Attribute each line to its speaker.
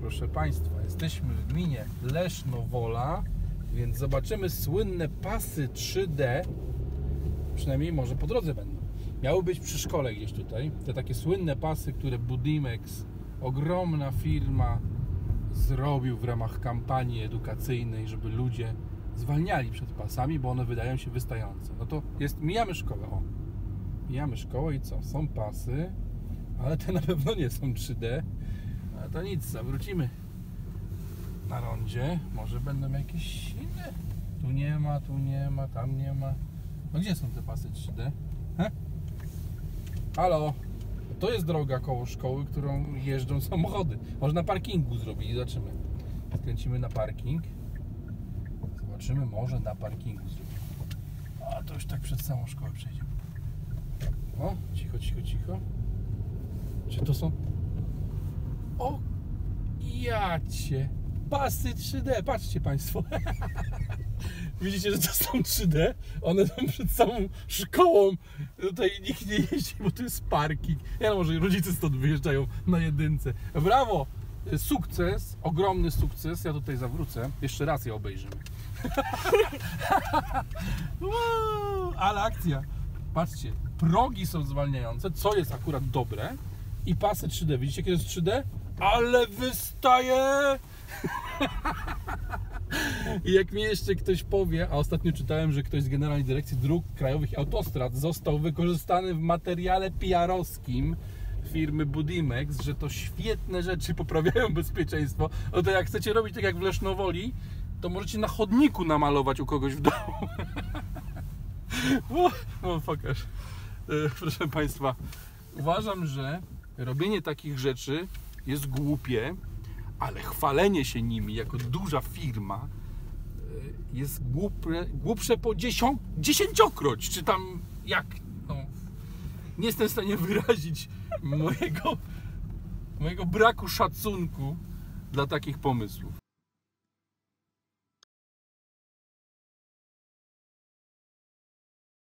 Speaker 1: proszę Państwa, jesteśmy w gminie Leszno-Wola, więc zobaczymy słynne pasy 3D, przynajmniej może po drodze będą. Miały być przy szkole gdzieś tutaj, te takie słynne pasy, które Budimex, ogromna firma, zrobił w ramach kampanii edukacyjnej, żeby ludzie zwalniali przed pasami, bo one wydają się wystające. No to mijamy szkołę, mijamy szkołę i co? Są pasy, ale te na pewno nie są 3D. Ale to nic, zawrócimy na rondzie. Może będą jakieś inne. Tu nie ma, tam nie ma. No gdzie są te pasy 3D? Halo? To jest droga koło szkoły, którą jeżdżą samochody. Może na parkingu zrobić, zobaczymy. Skręcimy na parking. Zobaczymy, może na parkingu zrobimy. A to już tak przed samą szkołę przejdziemy. O, cicho, cicho, cicho. Czy to są... O, jacie! Pasy 3D, patrzcie Państwo. Widzicie, że to są 3D? One tam przed samą szkołą. Tutaj nikt nie jeździ, bo to jest parking. Ja no, może rodzice stąd wyjeżdżają na jedynce. Brawo! Sukces, ogromny sukces. Ja tutaj zawrócę. Jeszcze raz je obejrzymy. Ale akcja. Patrzcie, progi są zwalniające, co jest akurat dobre. I pasy 3D. Widzicie, jakie jest 3D? Ale wystaje! I jak mi jeszcze ktoś powie, a ostatnio czytałem, że ktoś z Generalnej Dyrekcji Dróg Krajowych i Autostrad został wykorzystany w materiale PR-owskim firmy Budimex, że to świetne rzeczy poprawiają bezpieczeństwo. No to jak chcecie robić tak jak w Lesznowoli, to możecie na chodniku namalować u kogoś w domu. No pokaż. Proszę Państwa, uważam, że robienie takich rzeczy jest głupie, ale chwalenie się nimi jako duża firma jest głupsze po dziesięciokroć, czy tam jak, no, nie jestem w stanie wyrazić mojego braku szacunku dla takich pomysłów.